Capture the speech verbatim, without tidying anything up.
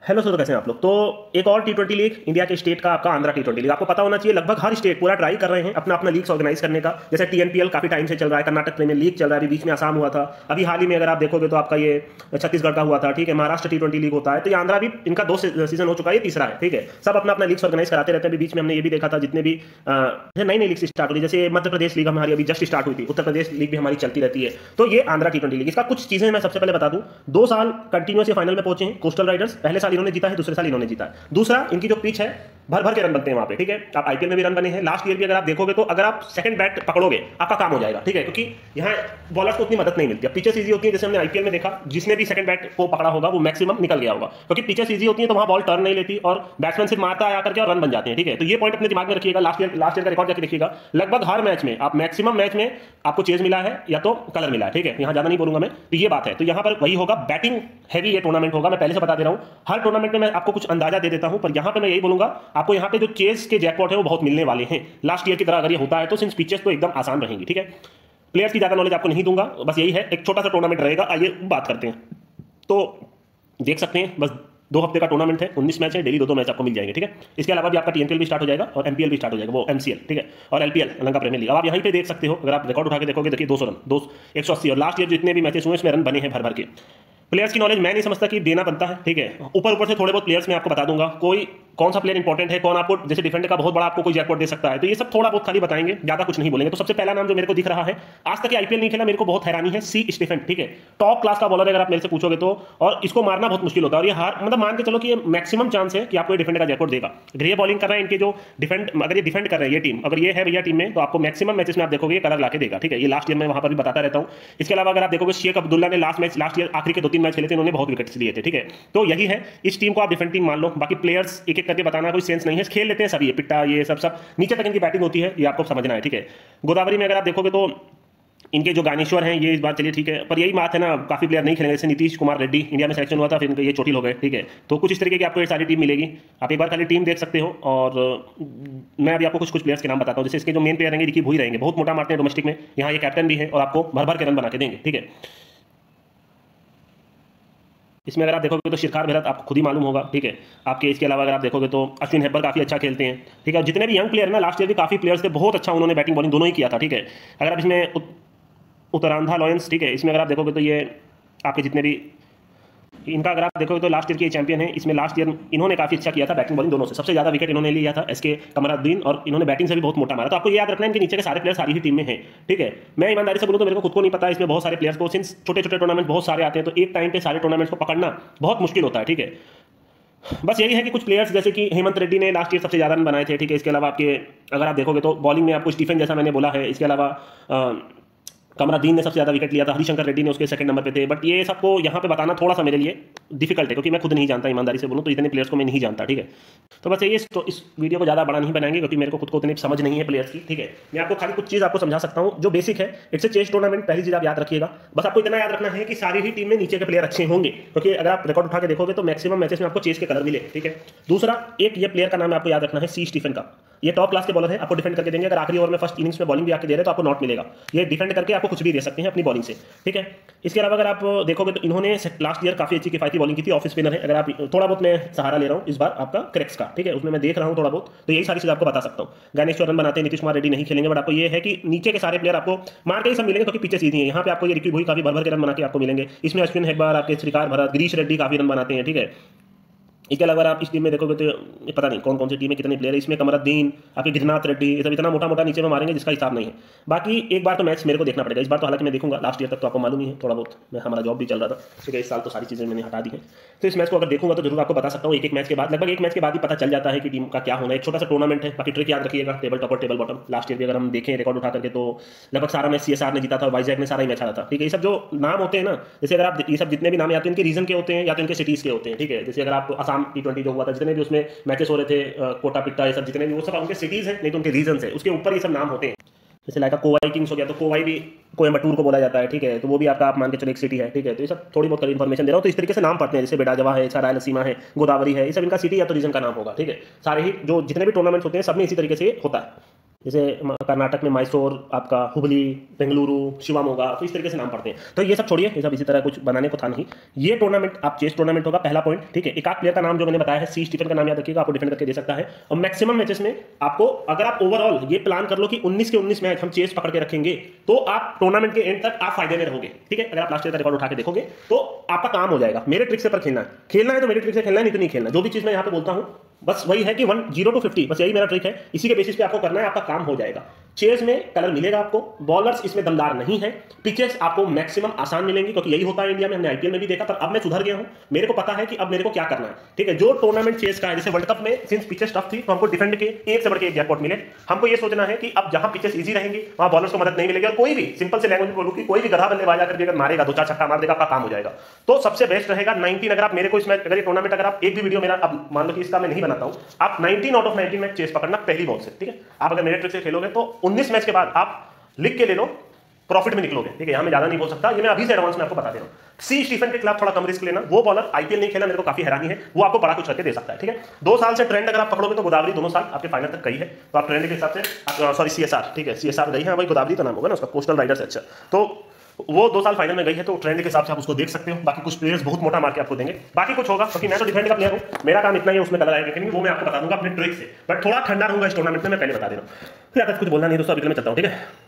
Hello sir, कैसे हैं आप लोग। तो एक और टी ट्वेंटी लीग इंडिया के स्टेट का आपका आंध्रा टी ट्वेंटी लीग। आपको पता होना चाहिए लगभग हर स्टेट पूरा ट्राई कर रहे हैं अपना अपना लीग्स ऑर्गेनाइज करने का। जैसे टीएनपीएल काफी टाइम से चल रहा है, कर्नाटक प्रीमियर लीग चल रहा है, अभी बीच में आसाम हुआ था, अभी हाल ही में अगर आप देखोगे तो आपका ये छत्तीसगढ़ का हुआ था, ठीक है। महाराष्ट्र टी ट्वेंटी लीग होता है, तो ये आंध्रा भी इनका दो सीजन हो चुका है, ये तीसरा है, ठीक है। सब अपना अपना लीग्स ऑर्गेनाइज कराते रहते हैं। बीच में हमने ये भी देखा था जितने भी नई नई लीग स्टार्ट हुई, जैसे मध्य प्रदेश लीग हमारी अभी जस्ट स्टार्ट हुई थी, उत्तर प्रदेश लीग भी हमारी चलती रहती है। तो ये आंध्रा टी ट्वेंटी लीग, इसका कुछ चीजें मैं सबसे पहले बता दूं। दो साल कंटिन्यूस फाइनल में पहुंचे हैं कोस्टल राइडर्स। पहले साल इन्होंने जीता है, दूसरे साल इन्होंने जीता है। दूसरा, इनकी जो पिच है भर भर के रन बनते हैं वहां पे, ठीक है। आप आईपीएल में भी रन बने हैं, लास्ट ईयर भी अगर आप देखोगे तो अगर आप सेकंड बैट पकड़ोगे आपका काम हो जाएगा, ठीक है, क्योंकि यहाँ बॉलर्स को उतनी मदद नहीं मिलती। अब पिचेस ईजी होती है, जैसे हमने आईपीएल में देखा, जिसने भी सेकंड बैट को पकड़ा होगा वो मैक्सिमम निकल गया होगा, क्योंकि पिचेस ईजी होती है तो वहां बॉल टर्न नहीं लेती और बैट्समैन सिर्फ मारता आया करके और रन बन जाते हैं, ठीक है। तो ये पॉइंट अपने दिमाग में रखिएगा। लास्ट ईयर लास्ट ईयर का रिकॉर्ड जाके देखिएगा, लगभग हर मैच में आप मैक्सिमम मैच में आपको चेज मिला है या तो कलर मिला है, ठीक है। यहाँ ज्यादा नहीं बोलूंगा मैं, तो ये बात है। तो यहाँ पर वही होगा, बैटिंग हैवी ये टूर्नामेंट होगा। मैं पहले से बता दे रहा हूँ, हर टूर्नामेंट में मैं आपको कुछ अंदाजा दे देता हूँ, पर यहाँ पे मैं यही बोलूंगा आपको यहाँ पे जो चेज के जैकपॉट है वो बहुत मिलने वाले हैं। लास्ट ईयर की तरह अगर ये होता है तो सिंस पिचेस तो एकदम आसान रहेंगी, ठीक है। प्लेयर्स की ज्यादा नॉलेज आपको नहीं दूंगा, बस यही है, एक छोटा सा टूर्नामेंट रहेगा। आइए बात करते हैं। तो देख सकते हैं, बस दो हफ्ते का टूर्नामेंट है, उन्नीस मैच है, डेली दो दो मैच आपको मिल जाएंगे, ठीक है। इसके अलावा भी आपका टीएनपीएल भी स्टार्ट हो जाएगा और एमपीएल भी स्टार्ट हो जाएगा, वो एमसीएल, ठीक है, और एलपीएल लंका प्रीमियर लीग। अब आप यहीं पे देख सकते हो, अगर आप रिकॉर्ड उठा के देखोगे, देखिए दो सौ रन, दो एक सौ अस्सी, और लास्ट ईयर जितने भी मैचेस हुए इसमें रन बने हैं भर भर के। प्लेयर्स की नॉलेज मैं नहीं समझता कि देना बनता है, ठीक है। ऊपर ऊपर से थोड़े बहुत प्लेयर्स मैं आपको बता दूंगा, कोई कौन सा प्लेयर इंपॉर्टेंट है, कौन आपको जैसे डिफेंडर का बहुत बड़ा आपको कोई जैकपॉट दे सकता है, तो ये सब थोड़ा बहुत खाली बताएंगे, ज्यादा कुछ नहीं बोलेंगे। तो सबसे पहला नाम जो मेरे को दिख रहा है, आज तक आईपीएल नहीं खेला, मेरे को बहुत हैरानी है, सी स्टीफन, ठीक है। टॉप क्लास का बॉलर अगर आप मेरे से पूछोगे तो, और इसको मारना बहुत मुश्किल होता है, और ये हार मतलब मान के चलो कि ये मैक्सिमम चांस है कि आपको डिफेंडर का जैकपॉट देगा। अगर ये बॉलिंग कर रहे हैं, इनके जो डिफेंड अगर ये डिफेंड कर रहे हैं, ये टीम अगर ये है भैया टीम में, तो आपको मैक्सिमम मैचेस में आप देखोगे कलर लाके देगा, ठीक है। ये लास्ट ईयर में वहां पर भी बताता रहता हूं। इसके अलावा अगर आप देखोगे, शेख अब्दुल्ला ने लास्ट मैच लास्ट ईयर आखिरी के दो तीन मैच खेले थे, इन्होंने बहुत विकेट्स लिए थे, ठीक है। तो यही है, इस टीम को आप डिफेंड टीम मान लो। बाकी प्लेयर्स एक एक करके बताना कोई सेंस नहीं है, खेल लेते हैं सभी, ये पिट्टा ये सब सब नीचे तक इनकी बैटिंग होती है, ये आपको समझना है, ठीक है। गोदावरी में अगर आप देखोगे तो इनके जो गानेश्वर हैं, ये इस बार चलिए ठीक है, पर यही बात है ना, काफी प्लेयर नहीं खेलेंगे। जैसे नीतीश कुमार रेड्डी इंडिया में सिलेक्शन हुआ था, फिर इनके ये चोटिल हो गए, ठीक है। तो कुछ इस तरीके की आपको ये सारी टीम मिलेगी, आप एक बार खाली टीम देख सकते हो। और मैं अभी आपको कुछ कुछ प्लेयर्स के नाम बताता हूँ। जैसे इसके जो मेन प्लेयर रहेंगे, रिकी भोई रहेंगे, बहुत मोटा मारते हैं डोमेस्टिक में, यहाँ ये कैप्टन भी है और आपको भर भर के रन बना के देंगे, ठीक है। इसमें अगर आप देखोगे तो शिरखार भरत आपको खुद ही मालूम होगा, ठीक है। आपके इसके अलावा अगर आप देखोगे तो अश्विन हेब्बर काफी अच्छा खेलते हैं, ठीक है। जितने भी यंग प्लेयर ना, लास्ट ईयर भी काफी प्लेयर्स थे, बहुत अच्छा उन्होंने बैटिंग बॉलिंग दोनों ही किया था, ठीक है। अगर आप इसमें उत्तरांधा लॉयंस, ठीक है, इसमें अगर आप देखोगे तो ये आपके जितने भी इनका अगर आप देखोगे तो लास्ट ईयर के चैंपियन है। इसमें लास्ट ईयर इन्होंने काफी अच्छा किया था बैटिंग बॉलिंग दोनों से, सबसे ज्यादा विकेट इन्होंने लिया था एसके कमरुद्दीन, और इन्होंने बैटिंग से भी बहुत मोटा मारा। तो आपको ये याद रखना है, इनके नीचे के सारे प्लेयर सारी ही टीम में हैं, ठीक है। मैं ईमानदारी से बोलूं तो मेरे को खुद को नहीं पता, इसमें बहुत सारे प्लेयर्स को, सिंस छोटे छोटे टूर्नामेंट बहुत सारे आते हैं, तो एक टाइम पे सारे टूर्नामेंट्स को पकड़ना बहुत मुश्किल होता है, ठीक है। बस यही है कि कुछ प्लेयर्स जैसे कि हेमंत रेड्डी ने लास्ट ईयर सबसे ज्यादा रन बनाए थे, ठीक है। इसके अलावा आपके अगर आप देखोगे तो बॉलिंग में आपको स्टीफन जैसा मैंने बोला है, इसके अलावा कमरुद्दीन ने सबसे ज्यादा विकेट लिया था, हरिशंकर रेड्डी ने उसके सेकंड नंबर पे थे। बट ये सबको यहाँ पे बताना थोड़ा सा मेरे लिए डिफिकल्ट है, क्योंकि मैं खुद नहीं जानता, ईमानदारी से बोलूँ तो इतने प्लेयर्स को मैं नहीं जानता, ठीक है। तो बस ये तो इस वीडियो को ज़्यादा बड़ा नहीं बनाएंगे, क्योंकि मेरे को खुद को उतनी समझ नहीं है प्लेयर्स की, ठीक है। मैं आपको खाली कुछ चीज़ आपको समझा सकता हूँ जो बेसिक है। इट्स ए चेस टूर्नामेंट, पहली चीज़ आप याद रखिएगा। बस आपको इतना याद रखना है कि सारी ही टीम में नीचे के प्लेयर अच्छे होंगे, क्योंकि अगर आप रिकॉर्ड उठा के देखोगे तो मैक्सिमम मैचेस में आपको चेस के कलर मिले, ठीक है। दूसरा, एक ये प्लेयर का नाम आपको याद रखना है, सी स्टीफन का। ये टॉप क्लास के बॉलर है, आपको डिफेंड करके देंगे। अगर आखिरी ओवर में फर्स्ट इनिंग्स में बॉलिंग भी आके दे रहे तो आपको नॉट मिलेगा, ये डिफेंड करके आपको कुछ भी दे सकते हैं अपनी बॉलिंग से, ठीक है। इसके अलावा अगर आप देखोगे तो इन्होंने लास्ट ईयर काफी अच्छी किफायती बॉलिंग की थी, ऑफ स्पिनर है। अगर आप थोड़ा बहुत मैं सहारा ले रहा हूँ इस बार आपका करेक्स का, ठीक है, उसमें मैं देख रहा हूँ थोड़ा बहुत, तो यही सारी चीज आपको बता सकता हूँ। गानेश्वर रन बनाते हैं, नीतीश कुमार रेड्डी नहीं खेलेंगे, बट आपको ये है कि नीचे के सारे प्लेयर आपको मार के ही सब मिलेंगे, क्योंकि पीछे सीधी है। यहाँ पे आपको ये रिकी भोई काफी भर भर के रन बना के आपको मिलेंगे। इसमें अश्विन हेब्बर, आपके श्रीकार भरत, गिरीश रेड्डी काफी रन बनाते हैं, ठीक है। इसके अलावा आप इस टीम में देखोगे तो पता नहीं कौन कौन सी टीम में कितने प्लेयर है। इसमें कमरुद्दीन, आपके गिरनाथ रेड्डी, ये सब इतना मोटा मोटा नीचे में मारेंगे जिसका हिसाब नहीं है। बाकी एक बार तो मैच मेरे को देखना पड़ेगा इस बार तो, हालांकि मैं देखूंगा। लास्ट ईयर तक तो आपको मालूम ही है थोड़ा बहुत, मैं हमारा जॉब भी चल रहा था, ठीक है। इस साल तो सारी चीज़ें मैंने हटा दी है, तो इस मैच को अगर देखूंगा तो जरूर आपको बता सकता हूँ। एक एक मैच के बाद, लगभग एक मैच के बाद ही पता चल जाता है कि टीम का क्या होना है। एक छोटा सा टूर्नामेंट है, बाकी ट्रिक याद रखिएगा, टेबल टॉप और टेबल बॉटम। लास्ट ईयर भी अगर हम देखें रिकॉर्ड उठा करके तो लगभग सारा मैच सीएसआर ने जीता था, वाइजैक ने सारा ही मैच हारा था, ठीक है। ये सब जो नाम होते हैं ना, जैसे अगर आप ये सब जितने भी नाम या तो इनके रीजन के होते हैं या तो इनके सिटीज के होते हैं, ठीक है। जैसे अगर आप असम टी ट्वेंटी जो हुआ था, जितने भी उसमें मैचेस हो रहे थे, कोटा पिट्टा, ये सब जितने भी, वो सब उनके सिटीज हैं, नहीं तो उनके रीजन है, उसके ऊपर ये सब नाम होते हैं। जैसे लाइक कोवाई किंग्स हो गया, तो कोवाई भी कोयम्बटूर को बोला जाता है, ठीक है। तो वो भी आपका आप मान के चलो एक सिटी है, ठीक है। तो ये सब थोड़ी बहुत इन्फॉर्मेशन दे रहा हूँ, तो इस तरीके से नाम पढ़ते हैं। जैसे बेडाजवा है, रायलसीमा है, गोदावरी है, ये सब इनका सिटी या तो रीजन का नाम होगा, ठीक है। सारे ही जो जितने भी टूर्नामेंट्स होते हैं सब में इसी तरीके से होता है। जैसे कर्नाटक में मैसूर, आपका हुबली, बेंगलुरु, शिवामोगा, तो इस तरीके से नाम पढ़ते हैं। तो ये सब छोड़िए, ये सब इसी तरह कुछ बनाने को था नहीं। ये टूर्नामेंट आप चेस टूर्नामेंट होगा, पहला पॉइंट, ठीक है। एक आध प्लेयर का नाम जो मैंने बताया है, सी स्टीफन का नाम याद रखिएगा, आपको डिफेंड करके दे सकता है। और मैक्सिमम मैचेस में आपको, अगर आप ओवरऑल ये प्लान कर लो कि उन्नीस के उन्नीस मैच हम चेस पकड़ के रखेंगे, तो आप टूर्नामेंट के एंड तक आप फायदे में रहोगे, ठीक है। अगर आप लास्ट ईयर का रिकॉर्ड उठा के देखोगे तो आपका काम हो जाएगा। मेरे ट्रिक से पर खेलना है, खेलना है तो मेरे ट्रिक से खेलना है, नहीं तो नहीं खेलना। जो भी चीज मैं यहाँ पे बोलता हूँ बस वही है कि वन जीरो टू फिफ्टी, बस यही मेरा ट्रिक है। इसी के बेसिस पे आपको करना है, आपका काम हो जाएगा। चेस में कलर मिलेगा आपको, बॉलर्स इसमें दमदार नहीं है, पिचेस आपको मैक्सिमम आसान मिलेंगी, क्योंकि यही होता है इंडिया में, हमने आईपीएल में भी देखा। पर अब मैं सुधर गया हूं, मेरे को पता है कि अब मेरे को क्या करना है, ठीक है। जो टूर्नामेंट चेस का है, जैसे वर्ल्ड कप में सिंस पिचेस टफ थी तो हमको डिफेंड के एक से बढ़ के एक जैकपॉट मिले। हमको ये सोचना है कि अब जहां पिचेस इजी रहेंगी वहां बॉलर्स को मदद नहीं मिलेगी। और कोई भी सिंपल से लैंग्वेज में बोलूं कि कोई भी गधा बल्लेबाज आकर भी अगर मारेगा, दो चार छक्का मार देगा, आपका काम हो जाएगा। तो सबसे बेस्ट रहेगा नाइनटीन। अगर आप मेरे को इसमें, अगर ये टूर्नामेंट, अगर आप एक भी वीडियो मेरा, अब मान लो कि इसका मैं नहीं बनाता हूं, आप nineteen out of nineteen match chase पकड़ना पहली बॉल से, ठीक है। आप अगर मेरे ट्रिक से खेलोगे तो उन्नीस मैच के बाद आप लिख के ले लो, प्रॉफिट में निकलोगे, ठीक है। यहां मैं ज्यादा नहीं बोल सकता, ये मैं अभी से एडवांस में आपको बता दे रहा हूं। सी स्टीफन के खिलाफ थोड़ा कम रिस्क लेना। वो बॉलर आईपीएल नहीं खेला, मेरे को काफी हैरानी है, वो आपको बड़ा कुछ करके दे सकता है, ठीक है। दो साल से ट्रेंड अगर आप पकड़ोगे तो गोदावरी दोनों साल आपके फाइनल तक गई है, तो आप ट्रेंड के हिसाब से, सॉरी सीएसआर, ठीक है, सीएसआर गई है, वही गोदावरी तो नाम होगा ना उसका, कोस्टल राइडर्स। अच्छा, तो वो दो साल फाइनल में गई है, तो ट्रेंड के हिसाब से आप उसको देख सकते हो। बाकी कुछ प्लेयर्स बहुत मोटा मार के आपको देंगे, बाकी कुछ होगा, क्योंकि मैं तो डिफेंड का प्लेयर हूं, मेरा काम इतना ही है। उसमें कलर आएगा कि वो मैं आपको बता दूंगा अपने ट्रिक से, बट थोड़ा ठंडा रहूंगा इस टूर्नामेंट में, मैं पहले बता दे रहा हूं। फिर अगर कुछ बोलना नहीं दोस्तों, अभी मैं चलता हूं, ठीक है।